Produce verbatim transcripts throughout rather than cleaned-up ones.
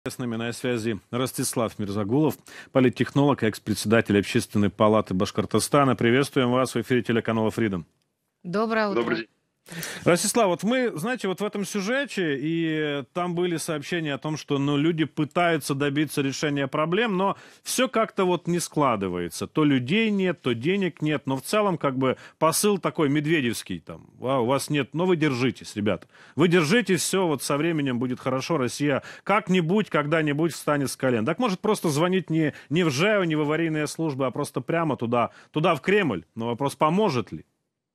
С нами на связи Ростислав Мирзагулов, политтехнолог и экс-председатель Общественной палаты Башкортостана. Приветствуем вас в эфире телеканала Freedom. Доброе Добрый утро. день. Ростислав, вот мы, знаете, вот в этом сюжете, и там были сообщения о том, что ну, люди пытаются добиться решения проблем, но все как-то вот не складывается. То людей нет, то денег нет, но в целом как бы посыл такой медведевский, там, а, у вас нет, но вы держитесь, ребята. Вы держитесь, все, вот со временем будет хорошо, Россия как-нибудь, когда-нибудь встанет с колен. Так может просто звонить не, не в ЖЭО, не в аварийные службы, а просто прямо туда, туда в Кремль. Но вопрос, поможет ли?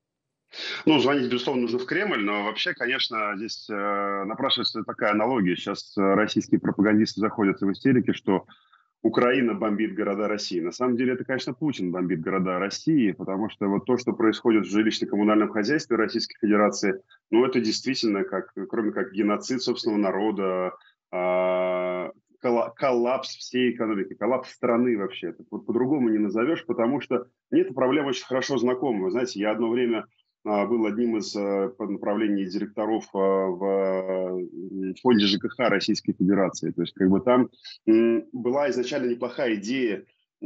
Ну, звонить, безусловно, нужно в Кремль, но вообще, конечно, здесь э, напрашивается такая аналогия. Сейчас э, российские пропагандисты заходятся в истерике, что Украина бомбит города России. На самом деле, это, конечно, Путин бомбит города России, потому что вот то, что происходит в жилищно-коммунальном хозяйстве Российской Федерации, ну, это действительно, как, кроме как геноцид собственного народа, э, колла- коллапс всей экономики, коллапс страны вообще. Это вот по-другому не назовешь, потому что мне эта проблема очень хорошо знакома. Вы знаете, я одно время а, был одним из э, по направлений директоров э, в э, фонде ЖКХ Российской Федерации. То есть как бы там м, была изначально неплохая идея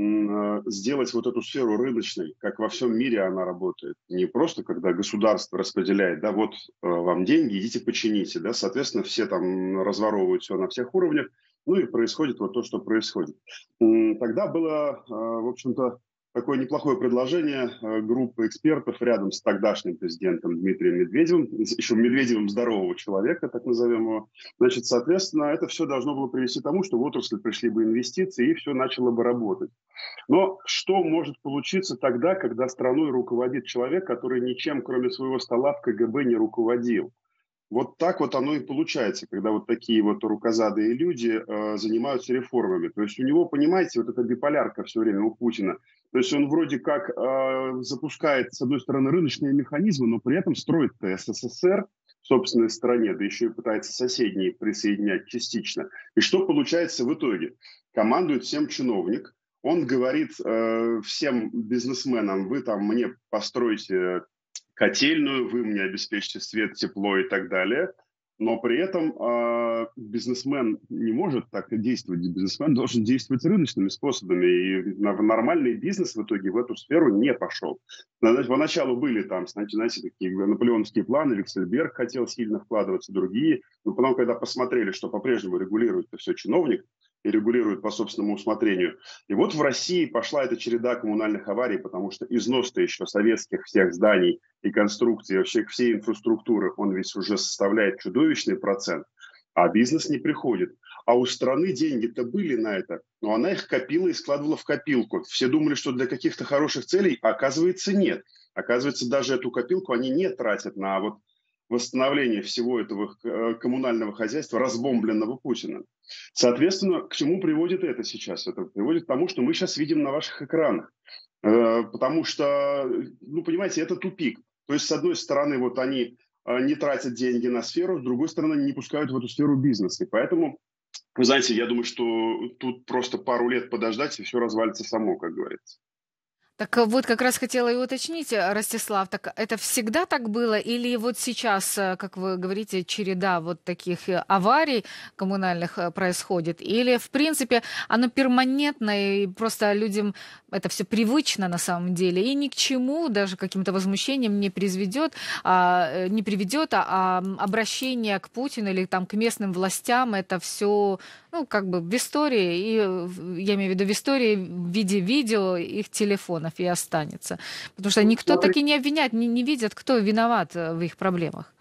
м, э, сделать вот эту сферу рыночной, как во всем мире она работает. Не просто когда государство распределяет, да, вот э, вам деньги, идите почините, да, соответственно, все там разворовывают все на всех уровнях, ну и происходит вот то, что происходит. М, Тогда было, э, в общем-то, такое неплохое предложение э, группы экспертов рядом с тогдашним президентом Дмитрием Медведевым, еще Медведевым здорового человека, так назовем его. Значит, соответственно, это все должно было привести к тому, что в отрасль пришли бы инвестиции и все начало бы работать. Но что может получиться тогда, когда страной руководит человек, который ничем, кроме своего стола в КГБ не руководил? Вот так вот оно и получается, когда вот такие вот рукозадые люди э, занимаются реформами. То есть у него, понимаете, вот эта биполярка все время у Путина. То есть он вроде как э, запускает, с одной стороны, рыночные механизмы, но при этом строит СССР в собственной стране, да еще и пытается соседние присоединять частично. И что получается в итоге? Командует всем чиновник, он говорит э, всем бизнесменам: вы там мне постройте котельную, вы мне обеспечите свет, тепло и так далее. Но при этом э, бизнесмен не может так действовать. Бизнесмен должен действовать рыночными способами. И на- нормальный бизнес в итоге в эту сферу не пошел. Знаете, поначалу были там, знаете, знаете, такие наполеоновские планы, Виксельберг хотел сильно вкладываться, другие. Но потом, когда посмотрели, что по-прежнему регулирует это все чиновник и регулирует по собственному усмотрению. И вот в России пошла эта череда коммунальных аварий, потому что износ-то еще советских всех зданий и конструкции, вообще всей инфраструктуры, он ведь уже составляет чудовищный процент, а бизнес не приходит. А у страны деньги-то были на это, но она их копила и складывала в копилку. Все думали, что для каких-то хороших целей, а оказывается, нет. Оказывается, даже эту копилку они не тратят на вот восстановление всего этого э, коммунального хозяйства, разбомбленного Путиным. Соответственно, к чему приводит это сейчас? Это приводит к тому, что мы сейчас видим на ваших экранах. Э, Потому что, ну, понимаете, это тупик. То есть, с одной стороны, вот они э, не тратят деньги на сферу, с другой стороны, не пускают в эту сферу бизнес. И поэтому, вы знаете, я думаю, что тут просто пару лет подождать, и все развалится само, как говорится. Так э, вот как раз хотела и уточнить, э, Ростислав, так это всегда так было или вот сейчас, э, как вы говорите, череда вот таких э, аварий коммунальных э, происходит? Или, в принципе, оно перманентно и просто людям это все привычно на самом деле и ни к чему, даже каким-то возмущением не приведет, а, э, не приведет, а, а, м, обращение к Путину или там к местным властям это все, ну, как бы в истории, и э, в- я имею в виду в истории в виде видео их телефонов и останется. Потому что Ну, никто так смотри, и не обвиняет, не, не видят, кто виноват э, в их проблемах.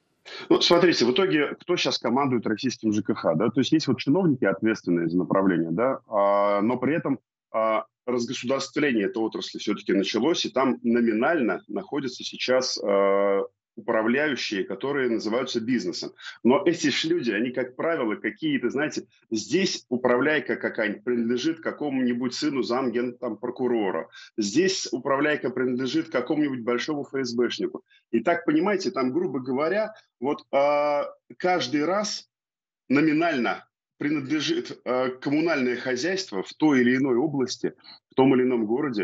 ну, смотрите, в итоге кто сейчас командует российским ЖКХ, да? То есть есть вот чиновники, ответственные за направление, да, а, но при этом а, разгосударствление этой отрасли все-таки началось, и там номинально находятся сейчас а, управляющие, которые называются бизнесом. Но эти ж люди, они, как правило, какие-то, знаете, здесь управляйка какая-нибудь принадлежит какому-нибудь сыну замген там, прокурора, здесь управляйка принадлежит какому-нибудь большому ФСБшнику. И так, понимаете, там, грубо говоря, вот э, каждый раз номинально принадлежит э, коммунальное хозяйство в той или иной области, в том или ином городе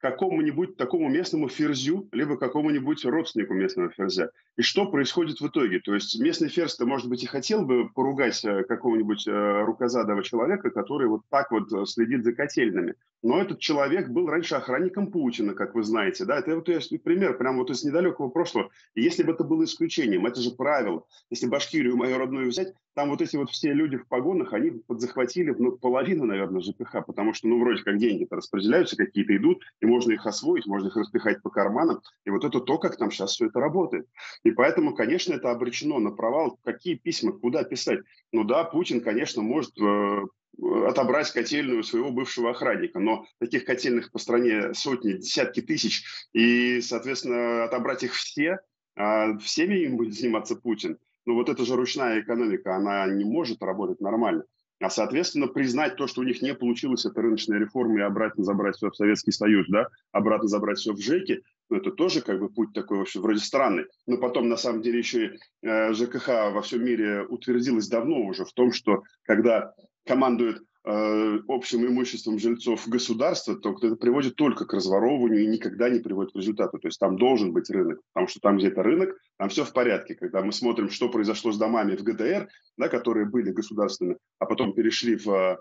какому-нибудь такому местному ферзю, либо какому-нибудь родственнику местного ферзя. И что происходит в итоге? То есть местный ферзь-то, может быть, и хотел бы поругать э, какого-нибудь э, рукозадого человека, который вот так вот э, следит за котельными. Но этот человек был раньше охранником Путина, как вы знаете. Да? Это вот я пример прямо вот из недалекого прошлого. И если бы это было исключением, это же правило. Если Башкирию, мою родную, взять, там вот эти вот все люди в погонах, они подзахватили ну, половину, наверное, ЖКХ, потому что, ну, вроде как деньги-то распределяются, какие-то идут, и можно их освоить, можно их распихать по карманам. И вот это то, как там сейчас все это работает. И поэтому, конечно, это обречено на провал. Какие письма, куда писать? Ну да, Путин, конечно, может э, отобрать котельную своего бывшего охранника, но таких котельных по стране сотни, десятки тысяч, и, соответственно, отобрать их все, а всеми им будет заниматься Путин. Ну вот эта же ручная экономика, она не может работать нормально. А, соответственно, признать то, что у них не получилось, это рыночная реформа, и обратно забрать все в Советский Союз, да, обратно забрать все в ЖЭКи, ну, это тоже как бы путь такой вообще вроде странный. Но потом, на самом деле, еще и э, ЖКХ во всем мире утвердилось давно уже в том, что когда командует э, общим имуществом жильцов государства, то это приводит только к разворовыванию и никогда не приводит к результату. То есть там должен быть рынок, потому что там, где это рынок, там все в порядке. Когда мы смотрим, что произошло с домами в ГДР, да, которые были государственными, а потом перешли в, э,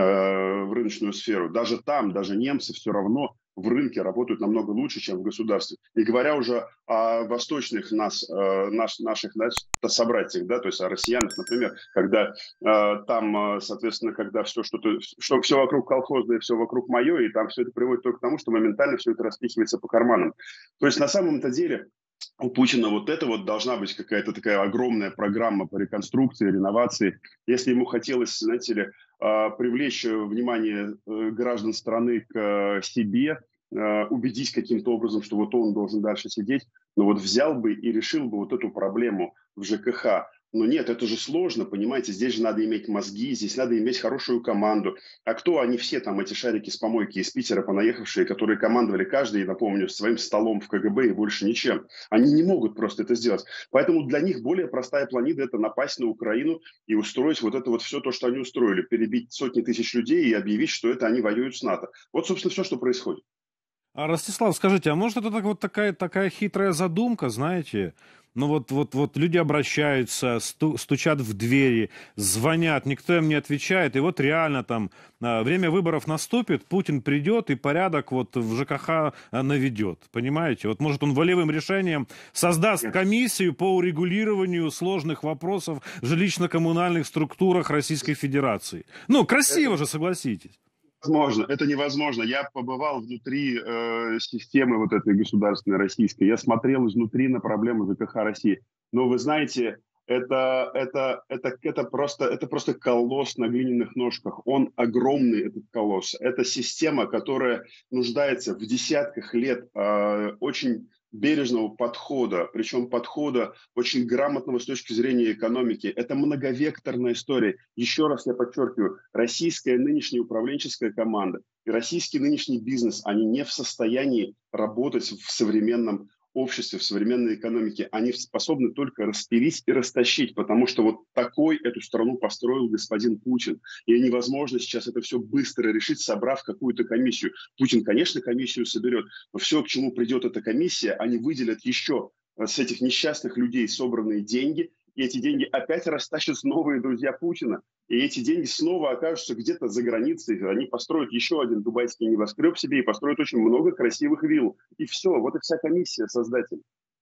в рыночную сферу, даже там, даже немцы все равно в рынке работают намного лучше, чем в государстве. Не говоря уже о восточных нас, э, наш, наших да, собратьях, да, то есть о россиянах, например, когда э, там, соответственно, когда все, что-то, что, все вокруг колхозное, все вокруг мое, и там все это приводит только к тому, что моментально все это распихивается по карманам. То есть на самом-то деле у Путина вот это вот должна быть какая-то такая огромная программа по реконструкции, реновации. Если ему хотелось, знаете ли, привлечь внимание граждан страны к себе, убедить каким-то образом, что вот он должен дальше сидеть, но вот взял бы и решил бы вот эту проблему в ЖКХ. Но нет, это же сложно, понимаете, здесь же надо иметь мозги, здесь надо иметь хорошую команду. А кто они все там, эти шарики с помойки из Питера понаехавшие, которые командовали каждый, напомню, своим столом в КГБ и больше ничем? Они не могут просто это сделать. Поэтому для них более простая планида – это напасть на Украину и устроить вот это вот все то, что они устроили. Перебить сотни тысяч людей и объявить, что это они воюют с НАТО. Вот, собственно, все, что происходит. А, Ростислав, скажите, а может это так, вот такая, такая хитрая задумка, знаете? Ну вот, вот, вот люди обращаются, сту, стучат в двери, звонят, никто им не отвечает, и вот реально там а, время выборов наступит, Путин придет и порядок вот в ЖКХ а, наведет, понимаете? Вот может он волевым решением создаст комиссию по урегулированию сложных вопросов в жилищно-коммунальных структурах Российской Федерации. Ну, красиво же, согласитесь. Возможно, это невозможно. Я побывал внутри э, системы вот этой государственной российской. Я смотрел изнутри на проблемы ЖКХ России. Но вы знаете, это, это, это, это, просто, это просто колосс на глиняных ножках. Он огромный, этот колосс. Это система, которая нуждается в десятках лет э, очень бережного подхода, причем подхода очень грамотного с точки зрения экономики. Это многовекторная история. Еще раз я подчеркиваю, российская нынешняя управленческая команда и российский нынешний бизнес, они не в состоянии работать в современном обществе, в современной экономике. Они способны только распилить и растащить, потому что вот такой эту страну построил господин Путин. И невозможно сейчас это все быстро решить, собрав какую-то комиссию. Путин, конечно, комиссию соберет, но все, к чему придет эта комиссия, они выделят еще с этих несчастных людей собранные деньги, и эти деньги опять растащат новые друзья Путина. И эти деньги снова окажутся где-то за границей. Они построят еще один дубайский небоскреб себе и построят очень много красивых вилл. И все, вот и вся комиссия создателей.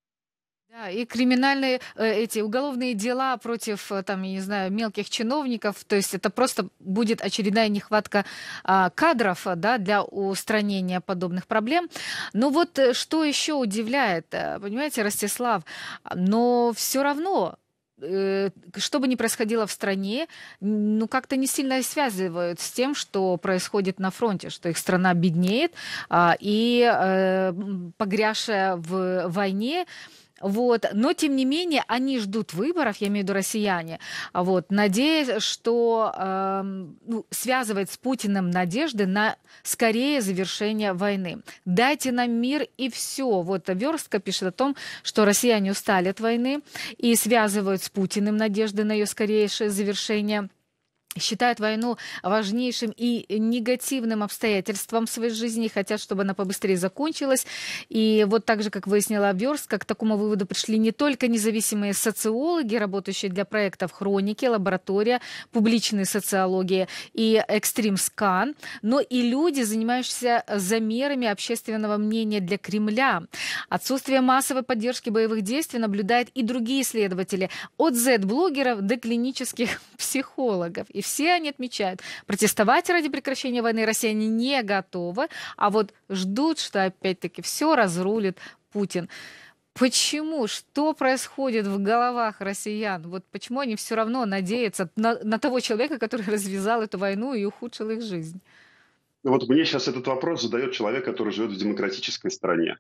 Да, и криминальные э, эти уголовные дела против, э, там, я не знаю, мелких чиновников, то есть это просто будет очередная нехватка а, кадров, а, да, для устранения подобных проблем. Но вот э, что еще удивляет, э, понимаете, Ростислав, но все равно э, что бы ни происходило в стране, ну, как-то не сильно связывают с тем, что происходит на фронте, что их страна беднеет, а, и э, погрязшая в войне. Вот. Но, тем не менее, они ждут выборов, я имею в виду россияне, вот, надеясь, что э, ну, связывает с Путиным надежды на скорее завершение войны. Дайте нам мир и все. Вот Верстка пишет о том, что россияне устали от войны и связывают с Путиным надежды на ее скорейшее завершение. считают войну важнейшим и негативным обстоятельством в своей жизни, хотят, чтобы она побыстрее закончилась. И вот так же, как выяснила Верстка, к такому выводу пришли не только независимые социологи, работающие для проектов «Хроники», «Лаборатория», «Публичные социологии» и «Экстрим Скан», но и люди, занимающиеся замерами общественного мнения для Кремля. Отсутствие массовой поддержки боевых действий наблюдают и другие исследователи, от зет-блогеров до клинических психологов. И все они отмечают, протестовать ради прекращения войны россияне не готовы, а вот ждут, что опять-таки все разрулит Путин. Почему? Что происходит в головах россиян? Вот почему они все равно надеются на, на того человека, который развязал эту войну и ухудшил их жизнь? Вот мне сейчас этот вопрос задает человек, который живет в демократической стране.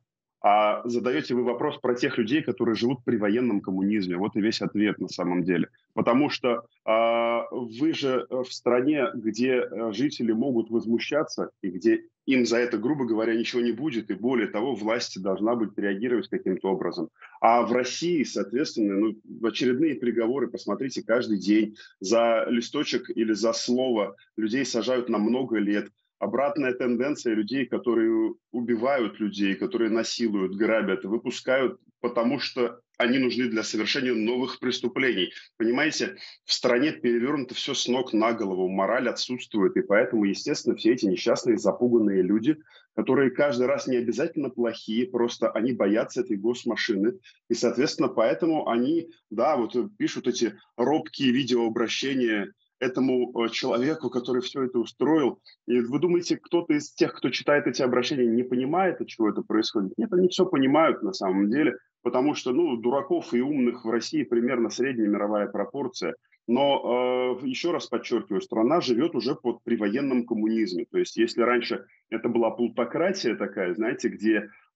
А задаете вы вопрос про тех людей, которые живут при военном коммунизме. Вот и весь ответ на самом деле. Потому что а, вы же в стране, где жители могут возмущаться, и где им за это, грубо говоря, ничего не будет, и более того, власть должна будет реагировать каким-то образом. А в России, соответственно, ну, очередные приговоры, посмотрите, каждый день за листочек или за слово людей сажают на много лет. Обратная тенденция людей, которые убивают людей, которые насилуют, грабят, выпускают, потому что они нужны для совершения новых преступлений. Понимаете, в стране перевернуто все с ног на голову, мораль отсутствует, и поэтому, естественно, все эти несчастные, запуганные люди, которые каждый раз не обязательно плохие, просто они боятся этой госмашины, и, соответственно, поэтому они, да, вот пишут эти робкие видеообращения этому человеку, который все это устроил. И вы думаете, кто-то из тех, кто читает эти обращения, не понимает, от чего это происходит? Нет, они все понимают на самом деле, потому что, ну, дураков и умных в России примерно средняя мировая пропорция. Но, э, еще раз подчеркиваю, страна живет уже под привоенном коммунизме. То есть, если раньше это была плутократия такая, знаете, где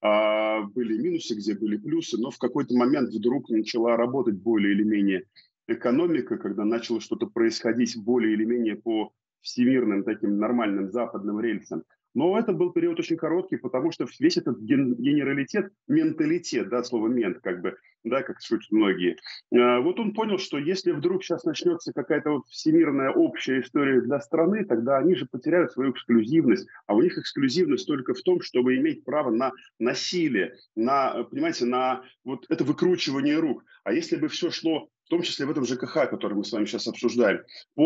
э, были минусы, где были плюсы, но в какой-то момент вдруг начала работать более или менее экономика, когда начало что-то происходить более или менее по всемирным таким нормальным западным рельсам. Но это был период очень короткий, потому что весь этот ген- генералитет, менталитет, да, слово мент, как бы, да, как шутят многие, э, вот он понял, что если вдруг сейчас начнется какая-то вот всемирная общая история для страны, тогда они же потеряют свою эксклюзивность, а у них эксклюзивность только в том, чтобы иметь право на насилие, на, понимаете, на вот это выкручивание рук. А если бы все шло, в том числе в этом ЖКХ, который мы с вами сейчас обсуждаем,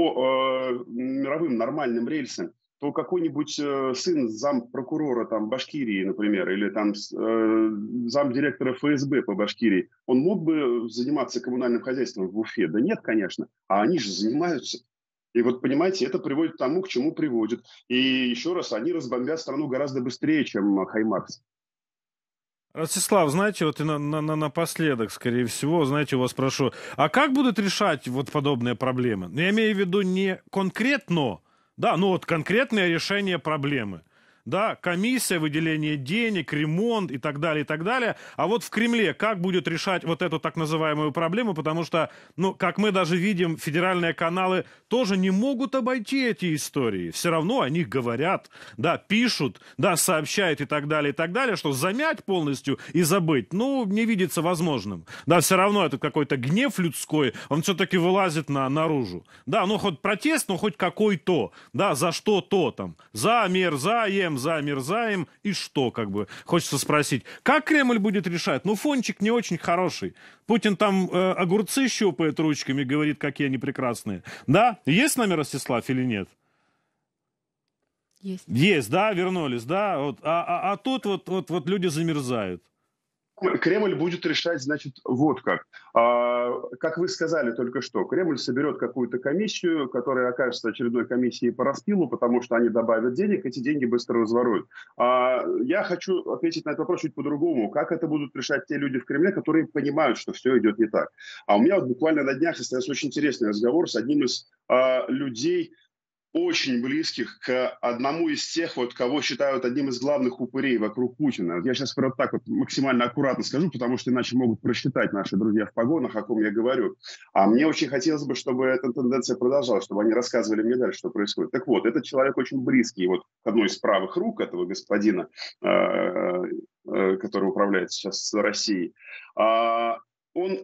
по э, мировым нормальным рельсам, то какой-нибудь э, сын зампрокурора там Башкирии, например, или там э, замдиректора эф эс бэ по Башкирии, он мог бы заниматься коммунальным хозяйством в Уфе? Да нет, конечно. А они же занимаются. И вот, понимаете, это приводит к тому, к чему приводит. И еще раз, они разбомбят страну гораздо быстрее, чем Хаймарс. Ростислав, знаете, вот и на, на, на- напоследок, скорее всего, знаете, у вас спрошу, а как будут решать вот подобные проблемы? Ну, я имею в виду не конкретно, да, ну вот конкретное решение проблемы. Да, комиссия, выделение денег, ремонт и так далее, и так далее. А вот в Кремле как будет решать вот эту так называемую проблему? Потому что, ну, как мы даже видим, федеральные каналы тоже не могут обойти эти истории. Все равно о них говорят, да, пишут, да, сообщают и так далее, и так далее, что замять полностью и забыть, ну, не видится возможным. Да, все равно это какой-то гнев людской, он все-таки вылазит на, наружу. Да, ну, хоть протест, но хоть какой-то, да, за что-то там. За мерзаем, замерзаем, и что, как бы, хочется спросить. Как Кремль будет решать? Ну, фончик не очень хороший. Путин там э, огурцы щупает ручками, говорит, какие они прекрасные. Да? Есть с нами Ростислав или нет? Есть. Есть, да, вернулись, да. Вот. А, а, а тут вот, вот, вот люди замерзают. Кремль будет решать, значит, вот как. А, как вы сказали только что, Кремль соберет какую-то комиссию, которая окажется очередной комиссией по распилу, потому что они добавят денег, эти деньги быстро разворуют. А, я хочу ответить на этот вопрос чуть по-другому. Как это будут решать те люди в Кремле, которые понимают, что все идет не так? А у меня вот буквально на днях состоялся очень интересный разговор с одним из а, людей, очень близких к одному из тех, вот, кого считают одним из главных упырей вокруг Путина. Вот я сейчас вот так вот максимально аккуратно скажу, потому что иначе могут просчитать наши друзья в погонах, о ком я говорю. А мне очень хотелось бы, чтобы эта тенденция продолжалась, чтобы они рассказывали мне дальше, что происходит. Так вот, этот человек очень близкий вот к одной из правых рук этого господина, э, э, который управляет сейчас Россией. А, он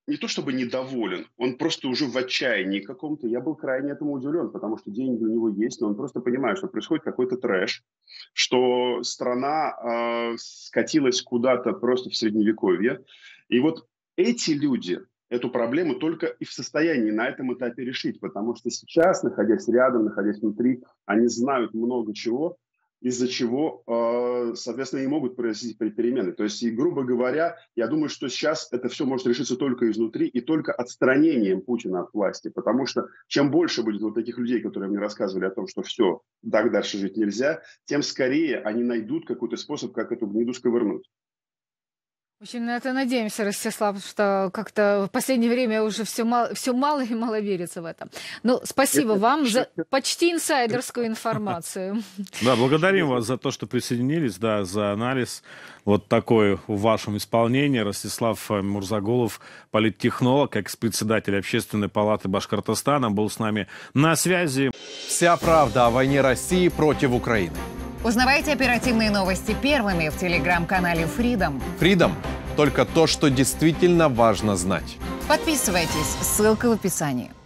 не то чтобы недоволен, он просто уже в отчаянии каком-то. Я был крайне этому удивлен, потому что деньги у него есть, но он просто понимает, что происходит какой-то трэш, что страна э, скатилась куда-то просто в средневековье. И вот эти люди эту проблему только и в состоянии на этом этапе решить, потому что сейчас, находясь рядом, находясь внутри, они знают много чего, из-за чего, э, соответственно, и могут произойти перемены. То есть, и, грубо говоря, я думаю, что сейчас это все может решиться только изнутри и только отстранением Путина от власти, потому что чем больше будет вот таких людей, которые мне рассказывали о том, что все, так дальше жить нельзя, тем скорее они найдут какой-то способ, как эту гнеду сковырнуть. Очень на это надеемся, Ростислав, что как-то в последнее время уже все мало, все мало и мало верится в это. Ну, спасибо вам за почти инсайдерскую информацию. Да, благодарим вас за то, что присоединились, да, за анализ вот такой в вашем исполнении. Ростислав Мурзагулов, политтехнолог, экс-председатель Общественной палаты Башкортостана, был с нами на связи. Вся правда о войне России против Украины. Узнавайте оперативные новости первыми в телеграм-канале Freedom. Freedom – только то, что действительно важно знать. Подписывайтесь, ссылка в описании.